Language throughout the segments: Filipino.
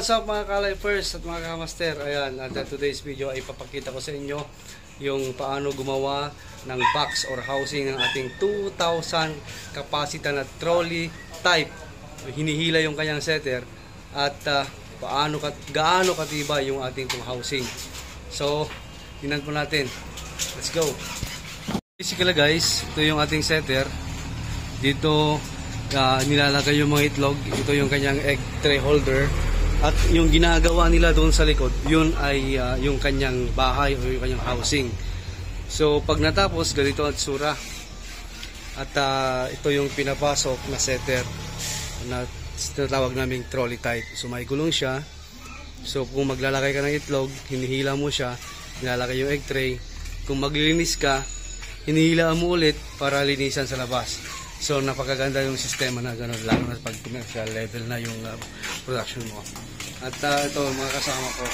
what's up mga ka-lifers at mga ka-master. Ayan, at today's video ay papakita ko sa inyo yung paano gumawa ng box or housing ng ating 2,000 capacity na trolley type. Hinihila yung kanyang setter at gaano katibay yung ating housing. So, tingnan po natin. Let's go. Basically guys, ito yung ating setter. Dito nilalagay yung mga itlog. Ito yung kanyang egg tray holder. At yung ginagawa nila doon sa likod, yun ay yung kanyang bahay o yung kanyang housing. So pag natapos, ganito ang tsura. At ito yung pinapasok na setter na tinatawag naming trolley type. So may gulong siya. So kung maglalagay ka ng itlog, hinihila mo siya, nilalagay yung egg tray. Kung maglilinis ka, hinihilaan mo ulit para linisan sa labas. So napakaganda yung sistema na gano'n, lalo na pag commercial level na yung production mo. At ito mga kasama ko.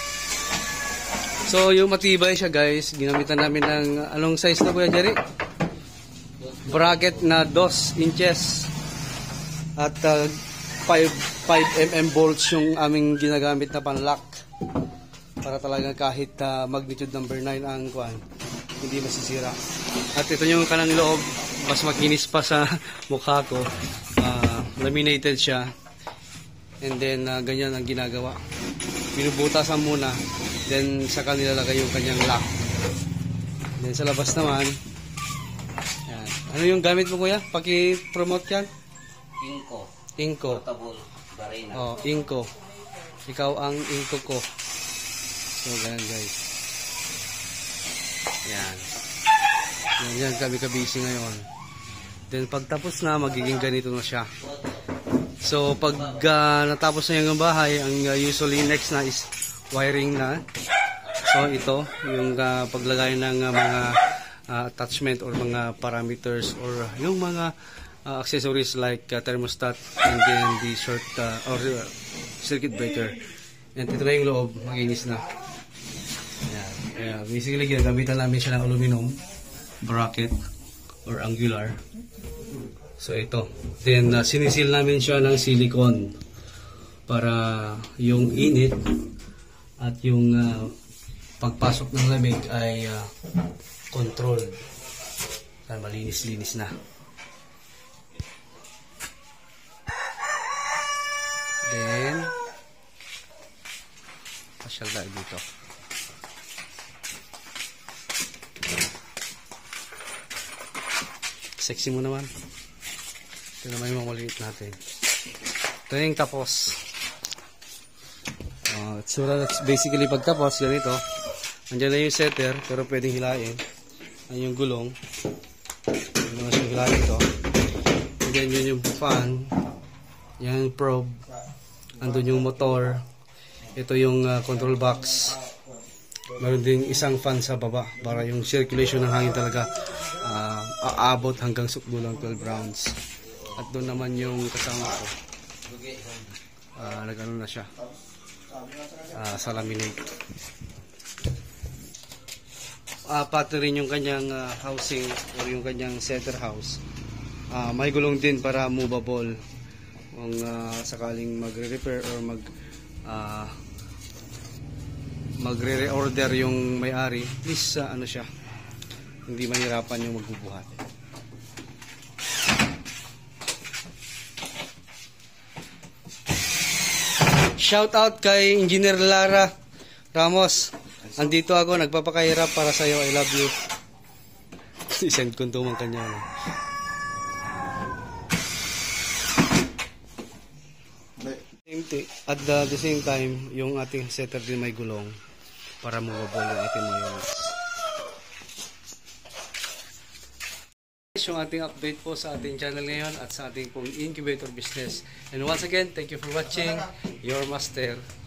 So yung matibay siya guys, ginamitan namin ng anong size na Kuya Jerry? Bracket na 2 inches. At 5 mm bolts yung aming ginagamit na panlock. Para talaga kahit magnitude number 9 ang kuwan, hindi masisira. At ito yung kanang loob, mas makinis pa sa mukha ko. Laminated siya. And then ganyan ang ginagawa. Binubutasan muna, then saka nilalagay yung kanyang lock. Then sa labas naman, yan. Ano yung gamit mo kuya? Paki-promote yan? Inco. Portable barina. Oh, Inco. Ikaw ang Inco ko. So ganyan guys. Yan. Yan kami kabisi ngayon. Then pagtapos na, magiging ganito na siya. So pag natapos na yung bahay, ang usually next na is wiring na. So ito yung paglagay ng mga attachment or mga parameters or yung mga accessories like thermostat and then the short or circuit breaker. And ito na yung loob, maginis na. Yan. Basically ginagamitan namin siya ng aluminum bracket or angular. So ito. Then sinisil namin siya ng silicone para yung init at yung pagpasok ng lamig ay controlled. Para malinis-linis na. Then pasyal tayo dito. Sexy mo naman. Ito naman yung mamaliit natin. Ito yung tapos. So that's basically pagtapos, ganito. Andiyan na yung setter, pero pwedeng hilain. Ayan yung gulong. Pwede naman siyang hilain ito. And then yun yung fan. Yan yung probe. Andun yung motor. Ito yung control box. Meron din isang fan sa baba para yung circulation ng hangin talaga aabot hanggang sukdulang 12 rounds. At doon naman yung kasama ko. Nag-ano na siya. Sa laminate. Pati rin yung kanyang housing or yung kanyang setter house. May gulong din para movable. Kung sakaling magre-repair or magre-reorder yung may-ari, please ano siya, hindi mahirapan yung magbubuhat. Shout out kay Engineer Lara Ramos. Andito ako, nagpapakahirap para sa iyo. I love you. I-send ko ito mang kanya. At the same time, yung ating setter din may gulong para movable yung ating mga units. Yung ating update po sa ating channel ngayon at sa ating pong incubator business. And once again, thank you for watching. Your Master.